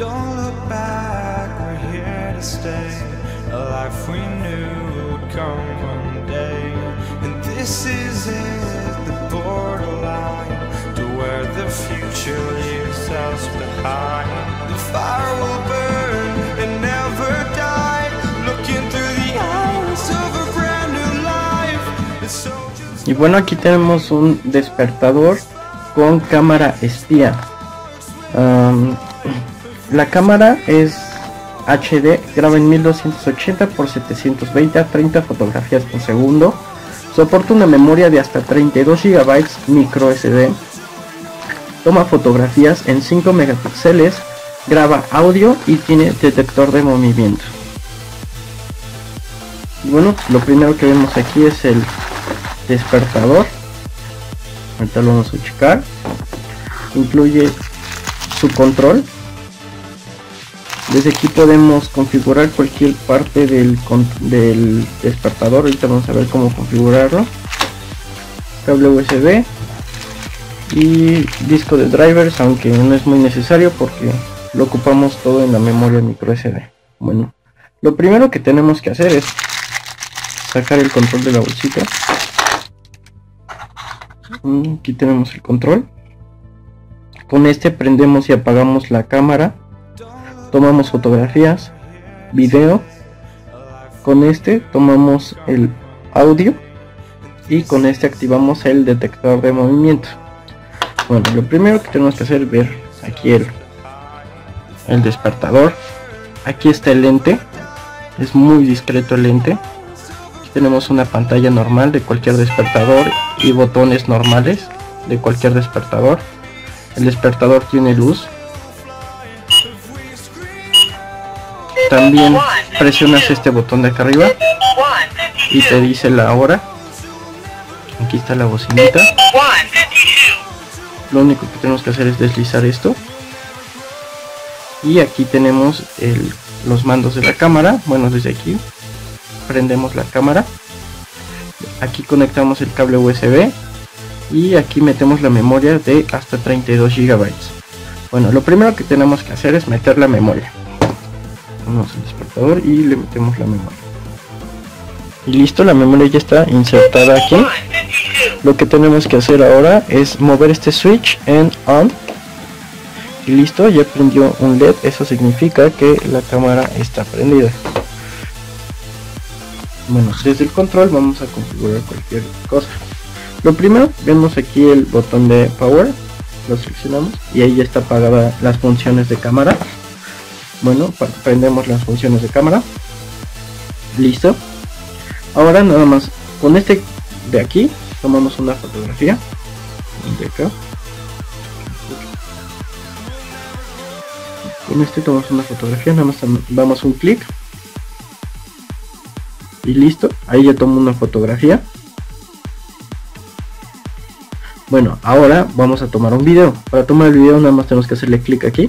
Don't look back, we're here to stay. A life we knew would come one day. And this is it, the borderline to where the future leaves us behind. The fire will burn and never die. Looking through the eyes of a brand new life. It's so just... Y bueno, aquí tenemos un despertador con cámara espía. La cámara es HD, graba en 1280 x 720 a 30 fotografías por segundo. Soporta una memoria de hasta 32 GB micro SD. Toma fotografías en 5 megapíxeles. Graba audio y tiene detector de movimiento. Y bueno, lo primero que vemos aquí es el despertador. Ahorita lo vamos a checar. Incluye su control. Desde aquí podemos configurar cualquier parte del despertador. Ahorita vamos a ver cómo configurarlo. Cable USB y disco de drivers, aunque no es muy necesario porque lo ocupamos todo en la memoria micro SD. Bueno, lo primero que tenemos que hacer es sacar el control de la bolsita. Aquí tenemos el control. Con este prendemos y apagamos la cámara. Tomamos fotografías, video. Con este tomamos el audio y con este activamos el detector de movimiento. Bueno, lo primero que tenemos que hacer es ver aquí el despertador. Aquí está el lente, es muy discreto el lente. Aquí tenemos una pantalla normal de cualquier despertador y botones normales de cualquier despertador. El despertador tiene luz. También presionas este botón de acá arriba y te dice la hora. Aquí está la bocinita. Lo único que tenemos que hacer es deslizar esto. Y aquí tenemos los mandos de la cámara. Bueno, desde aquí prendemos la cámara. Aquí conectamos el cable USB. Y aquí metemos la memoria de hasta 32 GB. Bueno, lo primero que tenemos que hacer es meter la memoria. Vamos al despertador y le metemos la memoria. Y listo, la memoria ya está insertada aquí. Lo que tenemos que hacer ahora es mover este switch en on. Y listo, ya prendió un LED. Eso significa que la cámara está prendida. Bueno, desde el control vamos a configurar cualquier cosa. Lo primero, vemos aquí el botón de power. Lo seleccionamos y ahí ya está apagada las funciones de cámara. Bueno, prendemos las funciones de cámara. Listo. Ahora nada más con este de aquí tomamos una fotografía de acá. Con este tomamos una fotografía, nada más damos un clic y listo. Ahí ya tomo una fotografía. Bueno, ahora vamos a tomar un video. Para tomar el video nada más tenemos que hacerle clic aquí.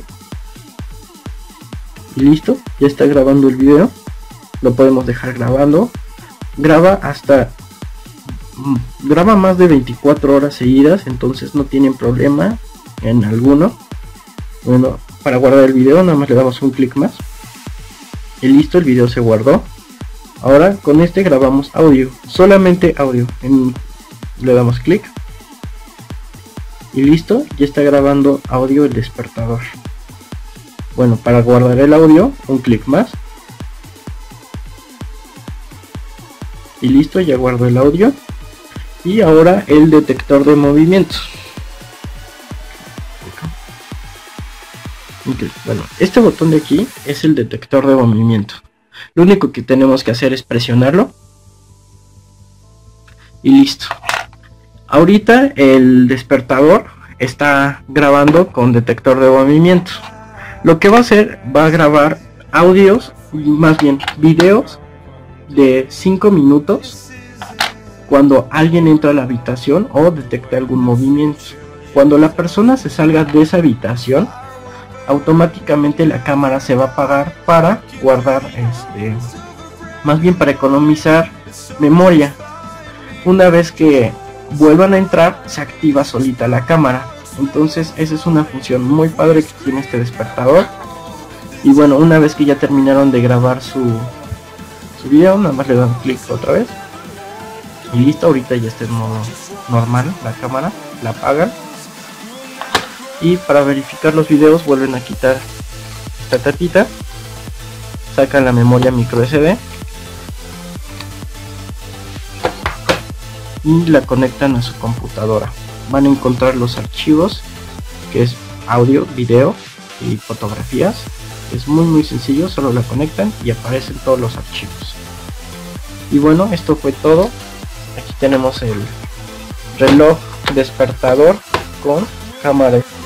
Y listo, ya está grabando el video. Lo podemos dejar grabando. Graba más de 24 horas seguidas, entonces no tienen problema en alguno. Bueno, para guardar el video nada más le damos un clic más. Y listo, el video se guardó. Ahora con este grabamos audio, solamente audio. Le damos clic. Y listo, ya está grabando audio el despertador. Bueno, para guardar el audio, un clic más. Y listo, ya guardo el audio. Y ahora el detector de movimiento. Okay, bueno, este botón de aquí es el detector de movimiento. Lo único que tenemos que hacer es presionarlo. Y listo. Ahorita el despertador está grabando con detector de movimiento. Lo que va a hacer, va a grabar audios, más bien videos de 5 minutos cuando alguien entra a la habitación o detecta algún movimiento. Cuando la persona se salga de esa habitación, automáticamente la cámara se va a apagar para guardar, más bien para economizar memoria. Una vez que vuelvan a entrar, se activa solita la cámara. Entonces esa es una función muy padre que tiene este despertador. Y bueno, una vez que ya terminaron de grabar su video, nada más le dan clic otra vez y listo. Ahorita ya está en modo normal la cámara, la apagan y para verificar los videos vuelven a quitar esta tapita, sacan la memoria micro SD y la conectan a su computadora. Van a encontrar los archivos, que es audio, video y fotografías. Es muy sencillo, solo la conectan y aparecen todos los archivos. Y bueno, esto fue todo. Aquí tenemos el reloj despertador con cámara